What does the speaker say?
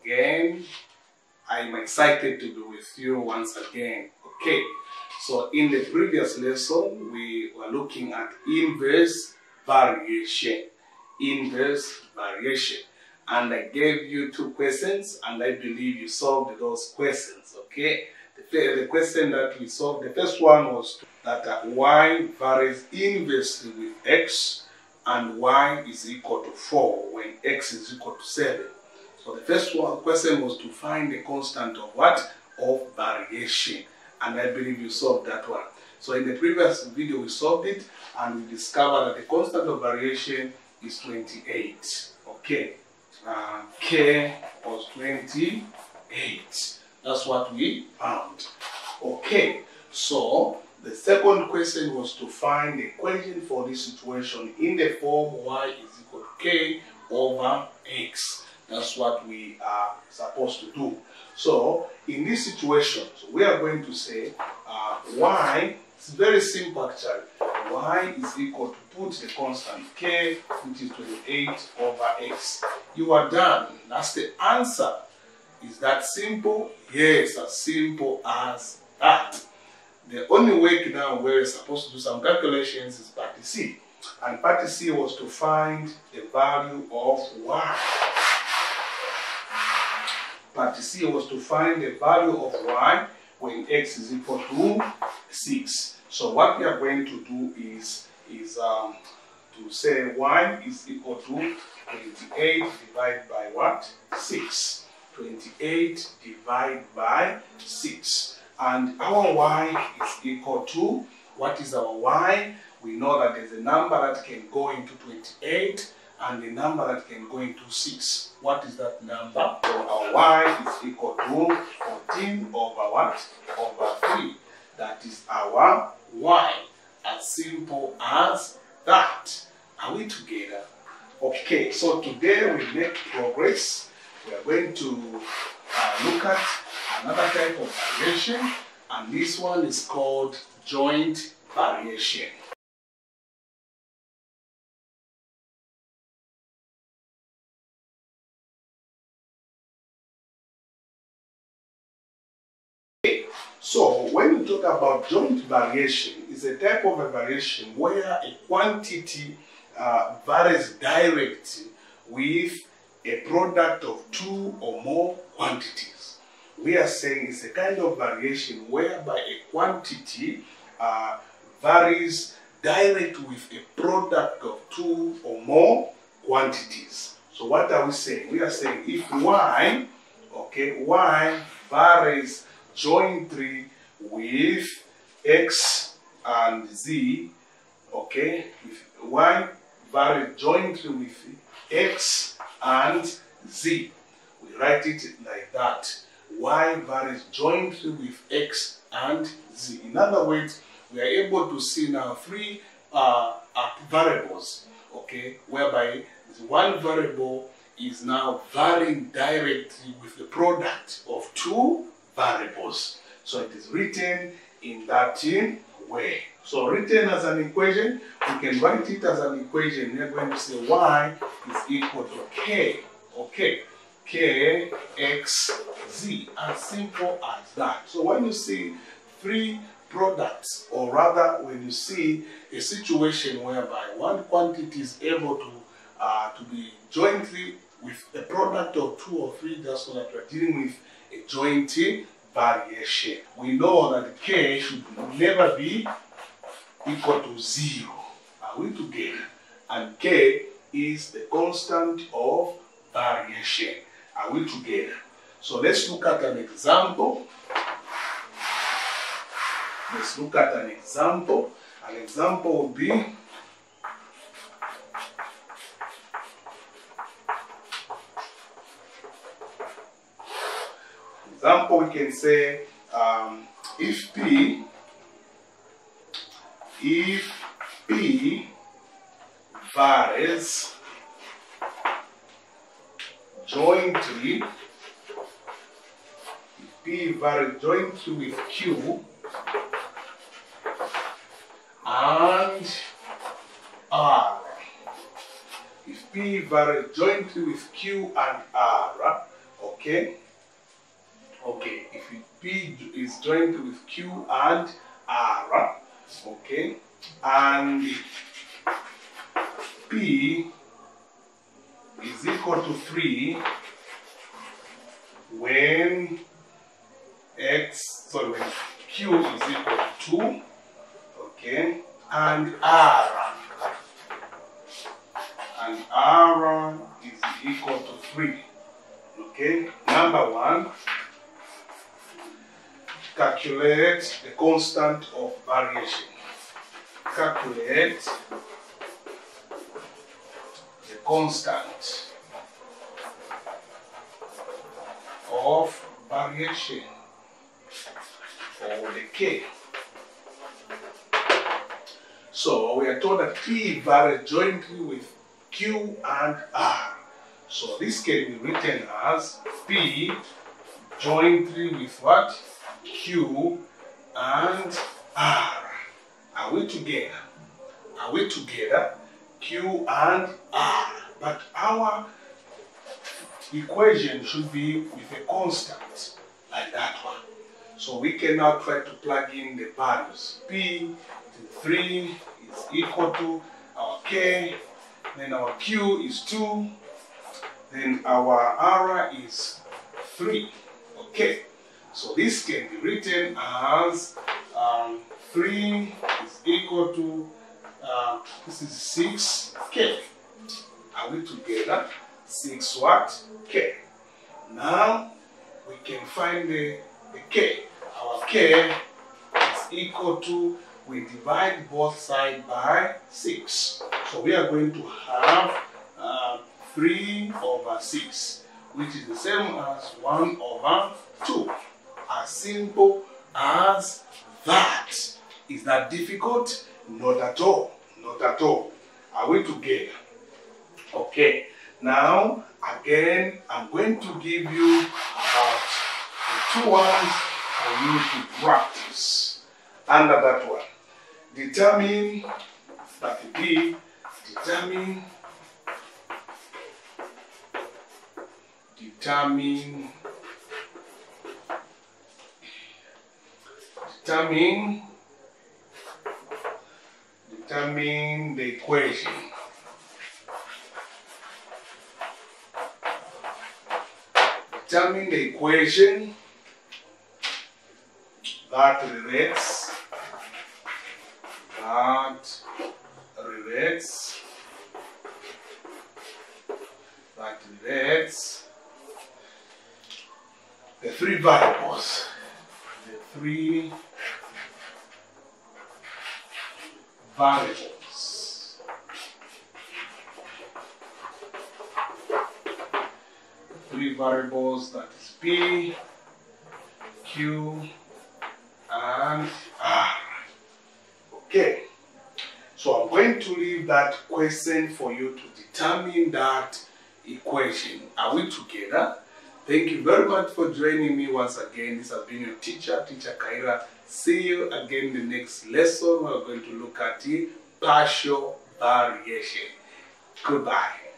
again. I'm excited to be with you once again. Okay, so in the previous lesson, we were looking at inverse variation. Inverse variation. And I gave you two questions, and I believe you solved those questions. Okay, the question that we solved, the first one was that y varies inversely with x, and y is equal to 4 when x is equal to 7. So the first question was to find the constant of what? Of variation. And I believe you solved that one. So in the previous video we solved it, and we discovered that the constant of variation is 28. Okay. K was 28. That's what we found. Okay. So the second question was to find the equation for this situation in the form y is equal to k over x. That's what we are supposed to do. So in this situation, we are going to say y, it's very simple actually. Y is equal to put the constant k, which is 28 over x. You are done. That's the answer. Is that simple? Yes, as simple as that. The only way now we're supposed to do some calculations is part C. And part C was to find the value of y. Part C was to find the value of y when x is equal to 6. So what we are going to do is to say y is equal to 28 divided by what? 6. 28 divided by 6. And our y is equal to, what is our y? We know that there's a number that can go into 28 and a number that can go into 6. What is that number? So our y is equal to 14 over what? Over 3. That is our y. As simple as that. Are we together? Okay, so today we make progress. We are going to look at another type of variation, and this one is called joint variation. So when we talk about joint variation, it's a type of a variation where a quantity varies directly with a product of two or more quantities. We are saying it's a kind of variation whereby a quantity varies directly with a product of two or more quantities. So what are we saying? We are saying if y, okay, y varies jointly with x and z, okay, if y varies jointly with x and z, we write it like that. Y varies jointly with x and z. In other words, we are able to see now three variables, okay, whereby one variable is now varying directly with the product of two variables. So it is written in that way. So written as an equation, we can write it as an equation. We are going to say y is equal to k, okay, k x z, as simple as that. So when you see three products, or rather when you see a situation whereby one quantity is able to be jointly with a product of two or three, that's what we're dealing with, a joint variation. We know that k should never be equal to 0. Are we together? And k is the constant of variation. Are we together? So let's look at an example. Let's look at an example. An example would be we can say if P varies jointly, with Q and R. If P varies jointly with Q and R, okay, Okay. Okay. If P is joined with Q and R, okay, and P is equal to 3 when when Q is equal to 2, okay, and R is equal to 3, okay. Number 1, calculate the constant of variation. Calculate the constant of variation, or the K. So we are told that P varies jointly with Q and R. So this can be written as P jointly with what? Q and R. Are we together? Are we together? Q and R. But our equation should be with a constant like that one. So we can now try to plug in the values. P 3 is equal to our K, then our Q is 2, then our R is 3. Okay, so this can be written as 3 is equal to, this is 6K. Are we together? 6 what? K. Now we can find the K. Our K is equal to, we divide both sides by 6. So we are going to have 3 over 6, which is the same as 1 over 2. As simple as that. Is that difficult? Not at all. Not at all. Are we together? Okay. Now, again, I'm going to give you about the 2 ones for you to practice. Under that one, determine, that B, determine the equation. Determine the equation that relates the 3 variables. The 3 variables. The 3 variables, that is P, Q, and R. Okay. So I'm going to leave that question for you to determine that equation. Are we together? Thank you very much for joining me once again. This has been your teacher, Teacher Kaira. See you again in the next lesson. We're going to look at the partial variation. Goodbye.